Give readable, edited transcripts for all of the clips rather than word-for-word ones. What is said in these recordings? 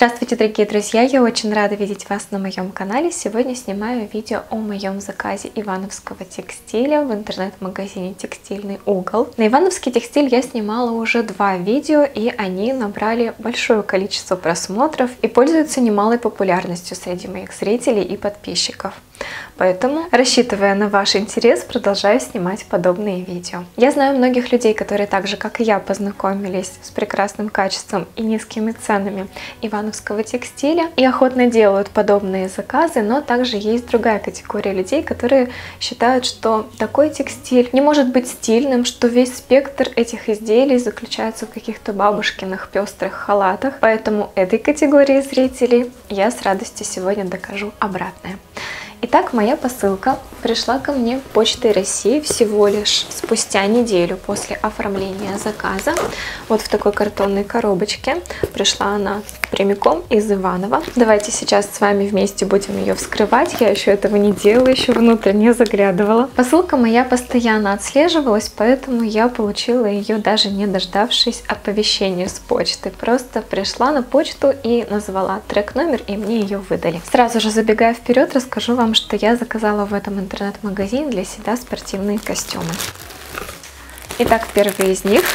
Здравствуйте, дорогие друзья! Я очень рада видеть вас на моем канале. Сегодня снимаю видео о моем заказе ивановского текстиля в интернет-магазине «Текстильный угол». На ивановский текстиль я снимала уже 2 видео, и они набрали большое количество просмотров и пользуются немалой популярностью среди моих зрителей и подписчиков. Поэтому, рассчитывая на ваш интерес, продолжаю снимать подобные видео. Я знаю многих людей, которые так же, как и я, познакомились с прекрасным качеством и низкими ценами ивановского текстиля и охотно делают подобные заказы, но также есть другая категория людей, которые считают, что такой текстиль не может быть стильным, что весь спектр этих изделий заключается в каких-то бабушкиных пестрых халатах. Поэтому этой категории зрителей я с радостью сегодня докажу обратное. Итак, моя посылка пришла ко мне Почтой России всего лишь спустя неделю после оформления заказа. Вот в такой картонной коробочке. Пришла она прямиком из Иваново. Давайте сейчас с вами вместе будем ее вскрывать. Я еще этого не делала, еще внутрь не заглядывала. Посылка моя постоянно отслеживалась, поэтому я получила ее, даже не дождавшись оповещения с почты. Просто пришла на почту и назвала трек-номер, и мне ее выдали. Сразу же, забегая вперед, расскажу вам, что я заказала в этом интернет-магазине для себя спортивные костюмы. Итак, первый из них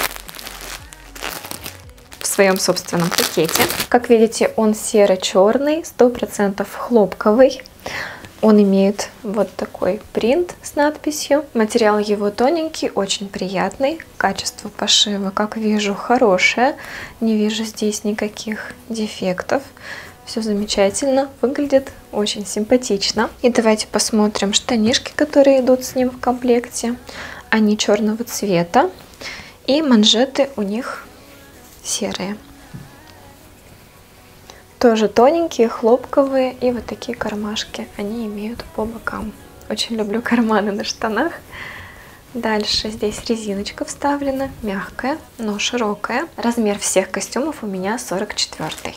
в своем собственном пакете. Как видите, он серо-черный, 100% хлопковый. Он имеет вот такой принт с надписью. Материал его тоненький, очень приятный. Качество пошива, как вижу, хорошее. Не вижу здесь никаких дефектов. Все замечательно, выглядит очень симпатично. И давайте посмотрим штанишки, которые идут с ним в комплекте. Они черного цвета, и манжеты у них серые. Тоже тоненькие, хлопковые, и вот такие кармашки они имеют по бокам. Очень люблю карманы на штанах. Дальше здесь резиночка вставлена, мягкая, но широкая. Размер всех костюмов у меня 44.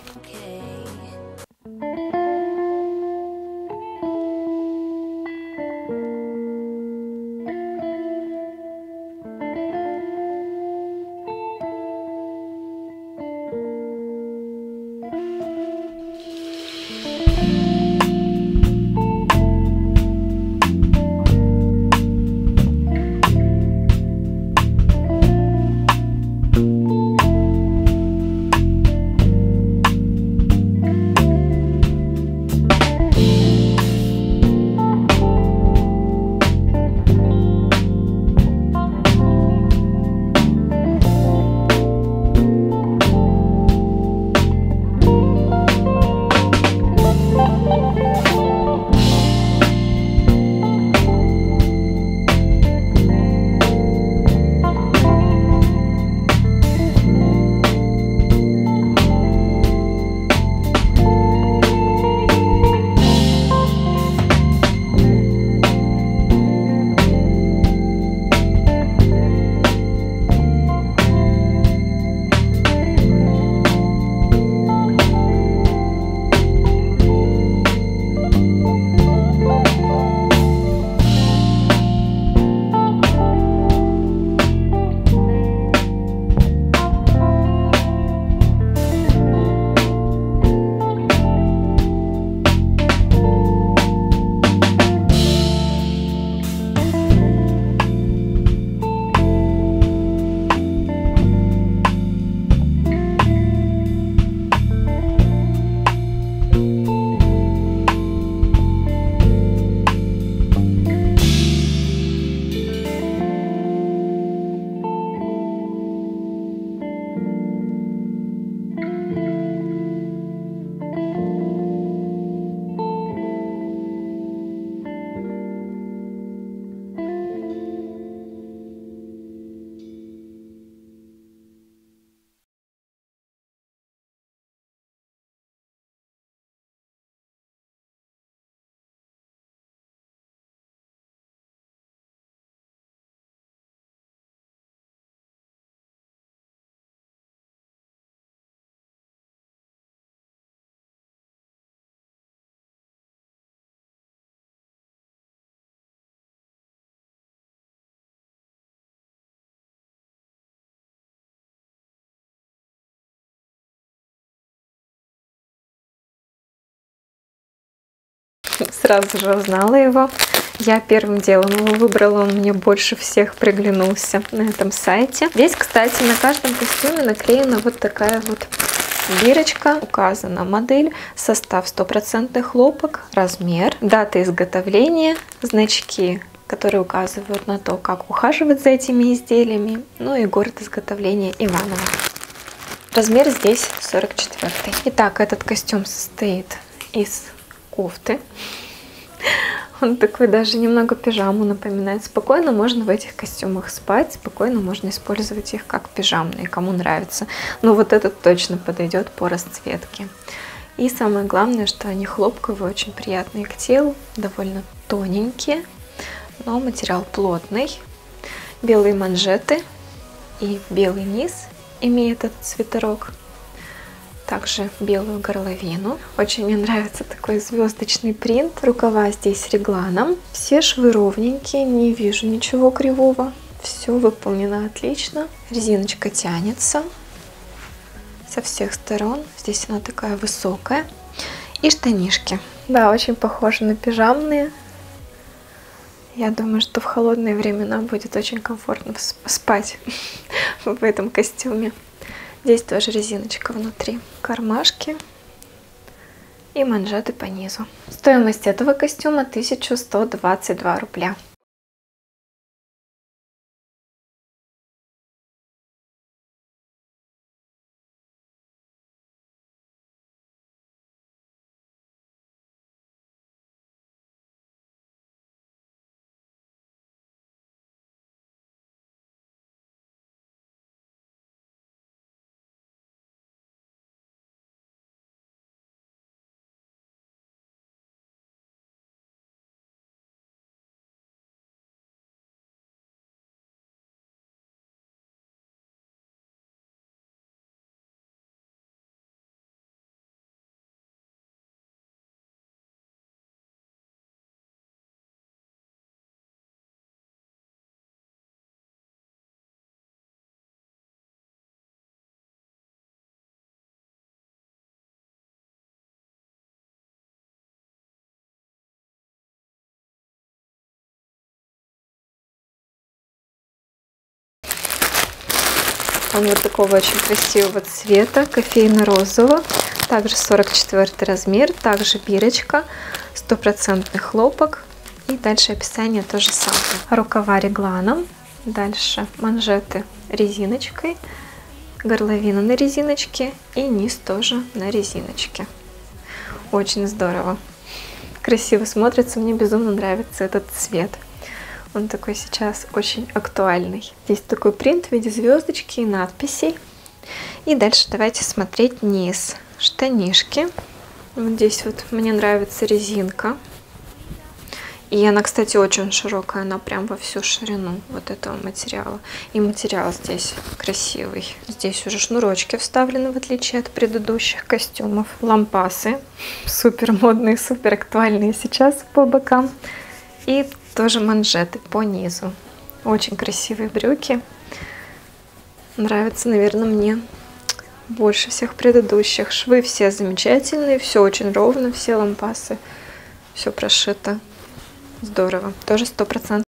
сразу же узнала его. Я первым делом его выбрала, он мне больше всех приглянулся на этом сайте. Здесь, кстати, на каждом костюме наклеена вот такая вот бирочка. Указана модель, состав 100% хлопок, размер, дата изготовления, значки, которые указывают на то, как ухаживать за этими изделиями, ну и город изготовления Иваново. Размер здесь 44. Итак, этот костюм состоит из кофты. Он такой даже немного пижаму напоминает. Спокойно можно в этих костюмах спать, спокойно можно использовать их как пижамные, кому нравится. Но вот этот точно подойдет по расцветке. И самое главное, что они хлопковые, очень приятные к телу, довольно тоненькие, но материал плотный. Белые манжеты и белый низ имеет этот свитерок. Также белую горловину. Очень мне нравится такой звездочный принт. Рукава здесь регланом. Все швы ровненькие, не вижу ничего кривого. Все выполнено отлично. Резиночка тянется со всех сторон. Здесь она такая высокая. И штанишки. Да, очень похожи на пижамные. Я думаю, что в холодные времена будет очень комфортно спать в этом костюме. Здесь тоже резиночка внутри. Кармашки и манжеты по низу. Стоимость этого костюма 1122 рубля. Он вот такого очень красивого цвета, кофейно-розового. Также 44 размер, также бирочка, 100% хлопок. И дальше описание то же самое. Рукава регланом, дальше манжеты резиночкой, горловина на резиночке и низ тоже на резиночке. Очень здорово. Красиво смотрится, мне безумно нравится этот цвет. Он такой сейчас очень актуальный. Здесь такой принт в виде звездочки и надписей. И дальше давайте смотреть низ. Штанишки. Вот здесь вот мне нравится резинка. И она, кстати, очень широкая. Она прям во всю ширину вот этого материала. И материал здесь красивый. Здесь уже шнурочки вставлены, в отличие от предыдущих костюмов. Лампасы. Супер модные, супер актуальные сейчас по бокам. И тоже манжеты по низу. Очень красивые брюки. Нравится, наверное, мне больше всех предыдущих. Швы все замечательные, все очень ровно, все лампасы. Все прошито. Здорово. Тоже 100%.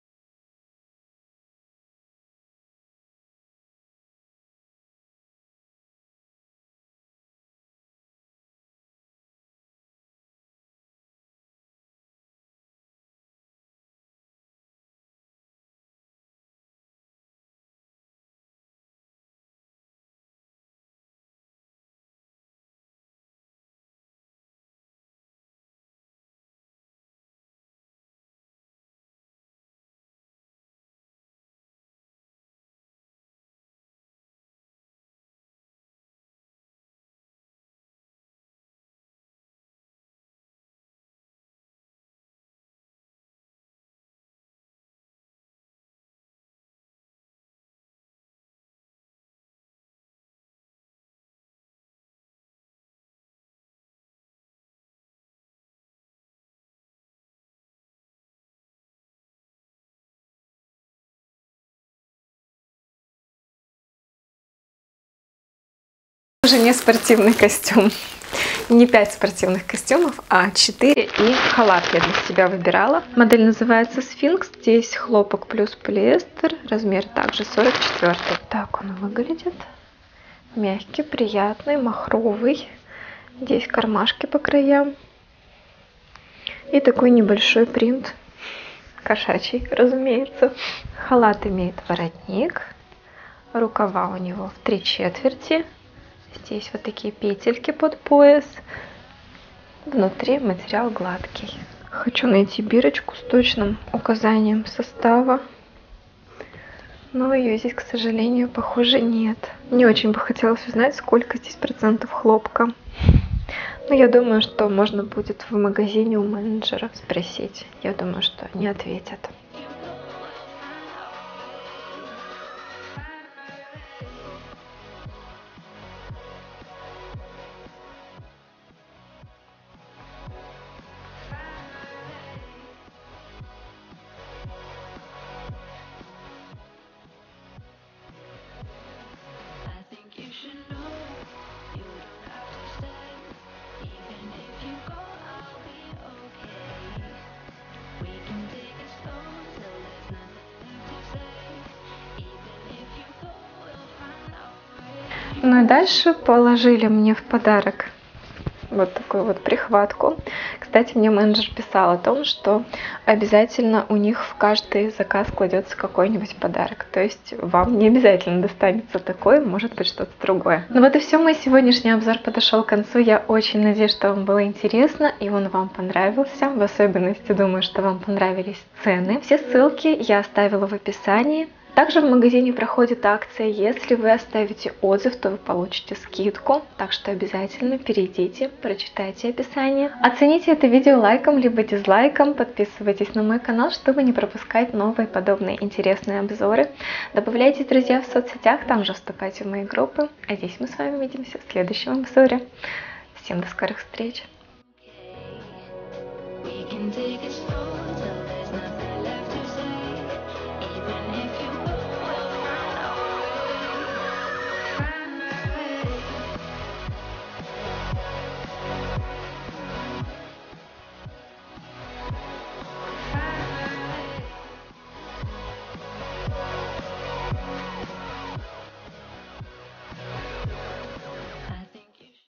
Уже не спортивный костюм. Не 5 спортивных костюмов, а 4 и халат я для себя выбирала. Модель называется Сфинкс. Здесь хлопок плюс полиэстер. Размер также 44. Так он выглядит. Мягкий, приятный, махровый. Здесь кармашки по краям. И такой небольшой принт. Кошачий, разумеется. Халат имеет воротник. Рукава у него в 3/4. Здесь вот такие петельки под пояс. Внутри материал гладкий. Хочу найти бирочку с точным указанием состава. Но ее здесь, к сожалению, похоже, нет. Не очень бы хотелось узнать, сколько здесь процентов хлопка. Но я думаю, что можно будет в магазине у менеджера спросить. Я думаю, что они ответят. Ну и дальше положили мне в подарок вот такую вот прихватку. Кстати, мне менеджер писал о том, что обязательно у них в каждый заказ кладется какой-нибудь подарок. То есть вам не обязательно достанется такой, может быть что-то другое. Ну вот и все, мой сегодняшний обзор подошел к концу. Я очень надеюсь, что вам было интересно и он вам понравился. В особенности думаю, что вам понравились цены. Все ссылки я оставила в описании. Также в магазине проходит акция, если вы оставите отзыв, то вы получите скидку, так что обязательно перейдите, прочитайте описание. Оцените это видео лайком либо дизлайком, подписывайтесь на мой канал, чтобы не пропускать новые подобные интересные обзоры. Добавляйтесь, друзья, в соцсетях, там же вступайте в мои группы. А здесь мы с вами увидимся в следующем обзоре. Всем до скорых встреч!